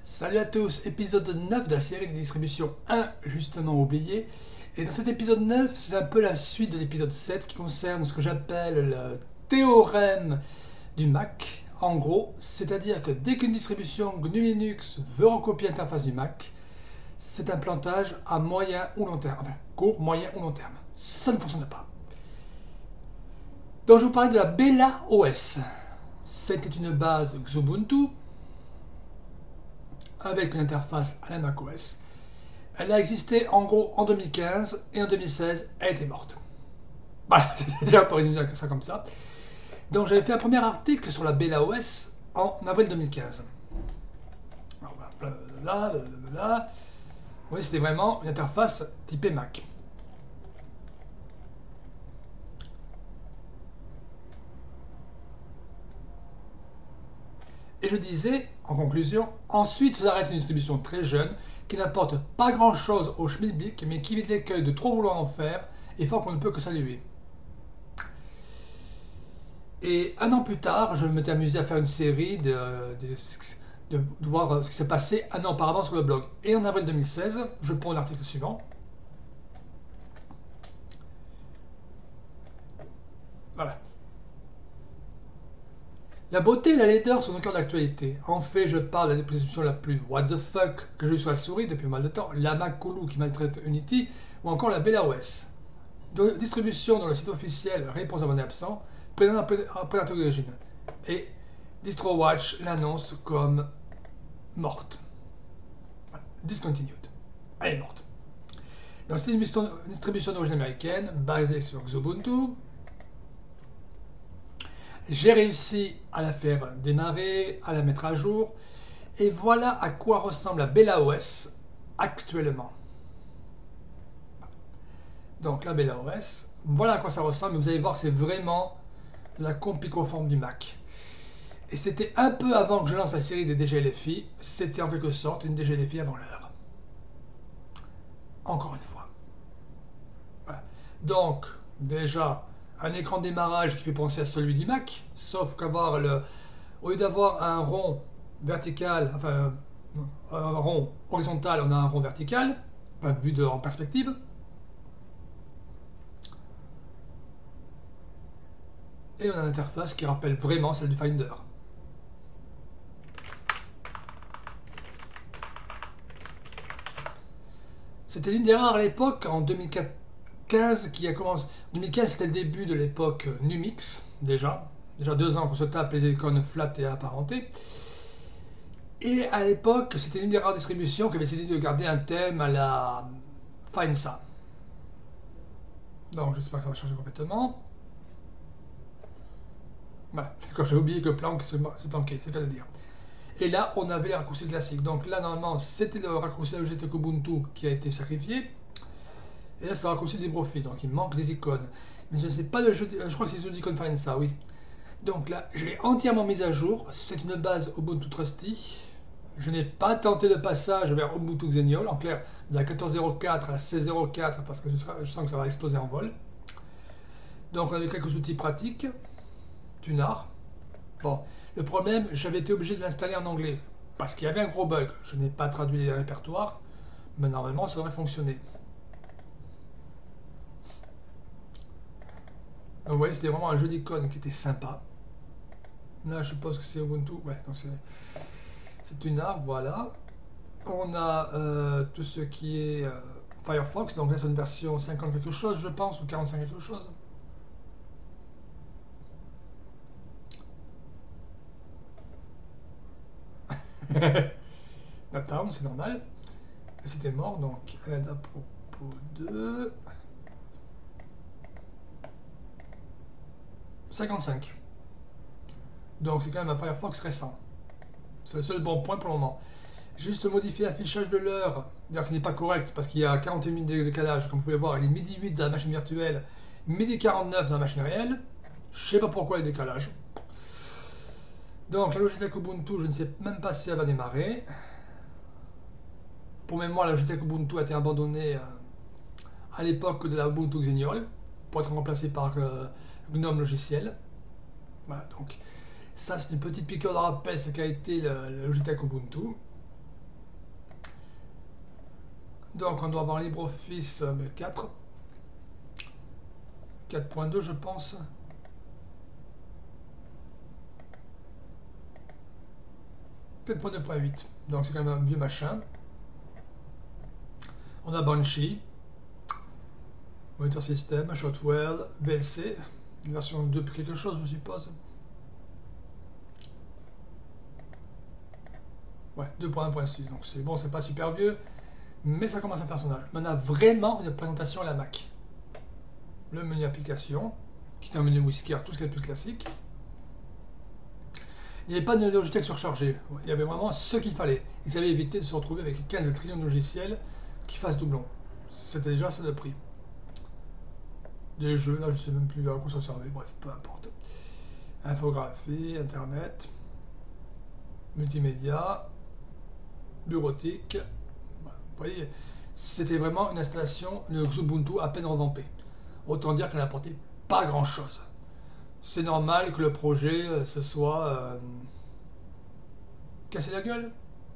Salut à tous, épisode 9 de la série de distribution injustement oubliée. Et dans cet épisode 9, c'est un peu la suite de l'épisode 7 qui concerne ce que j'appelle le théorème du Mac. En gros, c'est-à-dire que dès qu'une distribution GNU Linux veut recopier l'interface du Mac, c'est un plantage à moyen ou long terme, enfin court, moyen ou long terme. Ça ne fonctionne pas. Donc je vous parlais de la Bella OS. C'était une base Xubuntu avec une interface à la macOS. Elle a existé en gros en 2015 et en 2016, elle était morte. Voilà, c'est déjà pour résumer ça comme ça. Donc j'avais fait un premier article sur la Bella OS en avril 2015. Alors, blablabla. Oui, c'était vraiment une interface typée Mac. Et je disais, en conclusion, ensuite ça reste une distribution très jeune, qui n'apporte pas grand chose au schmilblick, mais qui évite l'écueil de trop vouloir en faire, et fort qu'on ne peut que saluer. Et un an plus tard, je m'étais amusé à faire une série de voir ce qui s'est passé un an auparavant sur le blog. Et en avril 2016, je prends l'article suivant. Voilà. La beauté et la laideur sont au cœur de l'actualité. En fait, je parle de la distribution la plus what the fuck que j'ai eu sur la souris depuis mal de temps, la Maculu qui maltraite Unity, ou encore la Bella OS. Distribution dont le site officiel Réponse à mon absent présente après l'article d'origine. Et DistroWatch l'annonce comme morte. Voilà. Discontinued. Elle est morte. Donc c'est une distribution d'origine américaine basée sur Xubuntu. J'ai réussi à la faire démarrer, à la mettre à jour, et voilà à quoi ressemble la Bella OS actuellement. Donc la Bella OS, voilà à quoi ça ressemble, vous allez voir que c'est vraiment la compicoforme du Mac. Et c'était un peu avant que je lance la série des DGLFI, c'était en quelque sorte une DGLFI avant l'heure. Encore une fois. Voilà. Donc, déjà, un écran de démarrage qui fait penser à celui du Mac, sauf qu'avoir au lieu d'avoir un rond vertical, enfin un rond horizontal, on a un rond vertical, enfin, vu en perspective. Et on a une interface qui rappelle vraiment celle du Finder. C'était l'une des rares à l'époque, en 2015, qui a commencé. 2015, c'était le début de l'époque Numix, déjà. Déjà 2 ans qu'on se tape les icônes flat et apparentées. Et à l'époque, c'était l'une des rares distributions qui avait décidé de garder un thème à la Finsa. Donc j'espère que ça va changer complètement. Voilà, quand j'ai oublié que Planck se planquait, c'est le cas de dire. Et là, on avait les raccourcis classiques. Donc là, normalement, c'était le raccourci Logitech Ubuntu qui a été sacrifié. Et là, c'est le raccourci LibreOffice. Donc il manque des icônes. Mais je ne sais pas le jeu. Je crois que c'est les icônes Find ça, oui. Donc là, je l'ai entièrement mise à jour. C'est une base Ubuntu Trusty. Je n'ai pas tenté le passage vers Ubuntu Xenial. En clair, de la 14.04 à la 16.04 parce que je sens que ça va exploser en vol. Donc on avait quelques outils pratiques. Tunar. Bon. Le problème, j'avais été obligé de l'installer en anglais, parce qu'il y avait un gros bug. Je n'ai pas traduit les répertoires, mais normalement ça devrait fonctionner. Donc vous voyez, c'était vraiment un jeu d'icônes qui était sympa. Là, je suppose que c'est Ubuntu. Ouais, donc c'est une arbre, voilà. On a tout ce qui est Firefox, donc là c'est une version 50 quelque chose, je pense, ou 45 quelque chose. Down, c'est normal. C'était mort, donc aide à propos de 55. Donc c'est quand même un Firefox récent. C'est le seul bon point pour le moment. Juste modifier l'affichage de l'heure, d'ailleurs qui n'est pas correct parce qu'il y a 41 minutes de décalage, comme vous pouvez voir, il est midi 8 dans la machine virtuelle, midi 49 dans la machine réelle. Je sais pas pourquoi le décalage. Donc la Logitech Ubuntu, je ne sais même pas si elle va démarrer. Pour mémoire, la Logitech Ubuntu a été abandonnée à l'époque de la Ubuntu Xenial pour être remplacée par GNOME logiciel. Voilà, donc ça c'est une petite piqûre de rappel, ce qu'a été le Logitech Ubuntu. Donc on doit avoir LibreOffice 4. 4.2 je pense. Peut-être 2.8. Donc c'est quand même un vieux machin. On a Banshee. Monitor System, Shotwell, VLC. Une version 2 quelque chose je suppose. Ouais, 2.1.6. Donc c'est bon, c'est pas super vieux. Mais ça commence à faire son âge. Mais on a vraiment une présentation à la Mac. Le menu application, qui est un menu Whisker, tout ce qui est le plus classique. Il n'y avait pas de Logitech surchargé. Il y avait vraiment ce qu'il fallait. Ils avaient évité de se retrouver avec 15 trillions de logiciels qui fassent doublon. C'était déjà ça de prix. Des jeux, là je ne sais même plus à quoi ça servait, bref, peu importe. Infographie, internet, multimédia, bureautique. Voilà. Vous voyez, c'était vraiment une installation, le Xubuntu à peine revampé. Autant dire qu'elle n'apportait pas grand chose. C'est normal que le projet se soit cassé la gueule.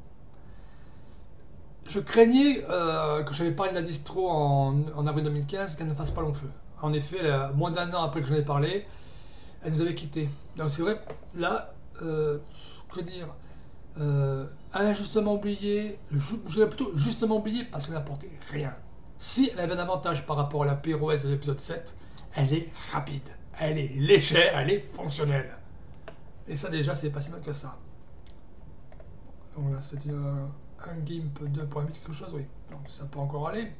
Je craignais, quand j'avais parlé de la distro en avril 2015, qu'elle ne fasse pas long feu. En effet, moins d'un an après que j'en ai parlé, elle nous avait quittés. Donc c'est vrai, là, que dire, un justement oublié, je l'ai plutôt justement oublié parce qu'elle n'apportait rien. Si elle avait un avantage par rapport à la PROS de l'épisode 7, elle est rapide, elle est légère, elle est fonctionnelle. Et ça déjà, c'est pas si mal que ça. Donc là, c'est un GIMP 2.8 quelque chose, oui. Donc ça peut encore aller.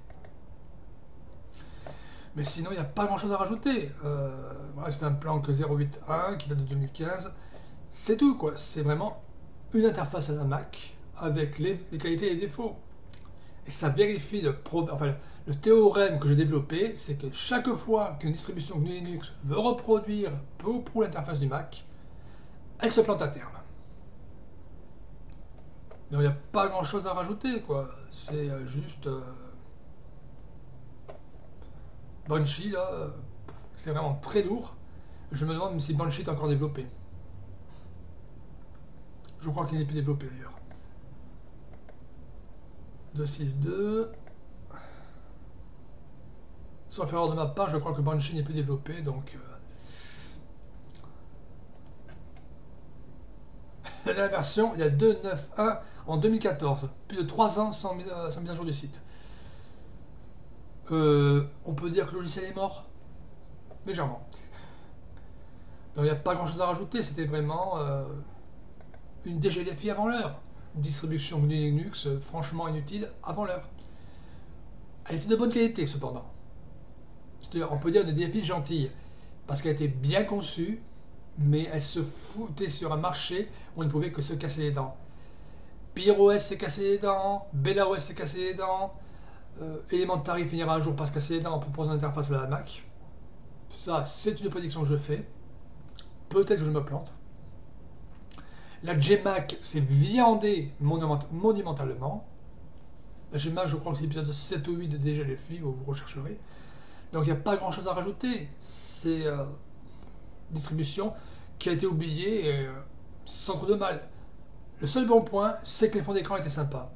Mais sinon, il n'y a pas grand chose à rajouter. Voilà, c'est un plan que 081 qui date de 2015. C'est tout, quoi. C'est vraiment une interface à la Mac avec les qualités et les défauts. Et ça vérifie le théorème que j'ai développé, c'est que chaque fois qu'une distribution GNU Linux veut reproduire peu ou prou l'interface du Mac, elle se plante à terme. Donc il n'y a pas grand chose à rajouter, quoi. C'est juste... Banshee, là, c'est vraiment très lourd. Je me demande même si Banshee est encore développé. Je crois qu'il n'est plus développé d'ailleurs. 2.6.2. Sauf erreur de ma part, je crois que Banshee n'est plus développé, donc... La version, il y a 2.9.1 en 2014. Plus de 3 ans sans mise à jour du site. On peut dire que le logiciel est mort. Légèrement. Donc il n'y a pas grand chose à rajouter, c'était vraiment une DGLFI avant l'heure. Une distribution GNU Linux franchement inutile avant l'heure. Elle était de bonne qualité cependant. On peut dire une DFI gentille, parce qu'elle était bien conçue, mais elle se foutait sur un marché où on ne pouvait que se casser les dents. PireOS s'est cassé les dents, BellaOS s'est cassé les dents, Elementary finira un jour par se casser les dents en proposant une interface à la Mac. Ça, c'est une prédiction que je fais. Peut-être que je me plante. La Gmac s'est viandée monumentalement. La Gmac, je crois que c'est l'épisode 7 ou 8 de DGLFI, où vous rechercherez. Donc il n'y a pas grand chose à rajouter. C'est une distribution qui a été oubliée sans trop de mal. Le seul bon point, c'est que les fonds d'écran étaient sympas.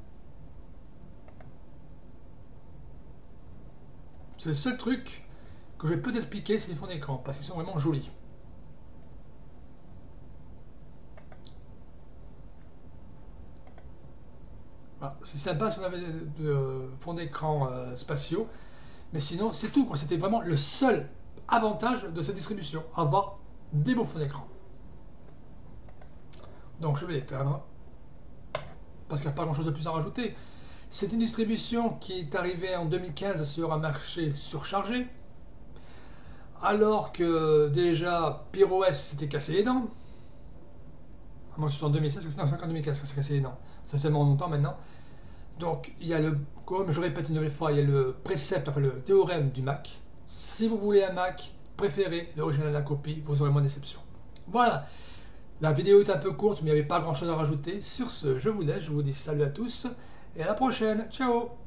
C'est le seul truc que je vais peut-être piquer, c'est les fonds d'écran, parce qu'ils sont vraiment jolis. Voilà. C'est sympa si on avait de fonds d'écran spatiaux, mais sinon c'est tout, quoi. C'était vraiment le seul avantage de cette distribution, avoir des beaux fonds d'écran. Donc je vais l'éteindre, parce qu'il n'y a pas grand chose de plus à rajouter. C'est une distribution qui est arrivée en 2015 sur un marché surchargé, alors que déjà PireOS s'était cassé les dents. Moi je suis en 2016, non, c'est en 2015 que ça s'est cassé les dents. Ça fait tellement longtemps maintenant. Donc il y a comme je répète une nouvelle fois, il y a le précepte, enfin le théorème du Mac. Si vous voulez un Mac, préférez l'original à la copie, vous aurez moins de déception. Voilà. La vidéo est un peu courte, mais il n'y avait pas grand chose à rajouter. Sur ce, je vous laisse, je vous dis salut à tous, et à la prochaine. Ciao!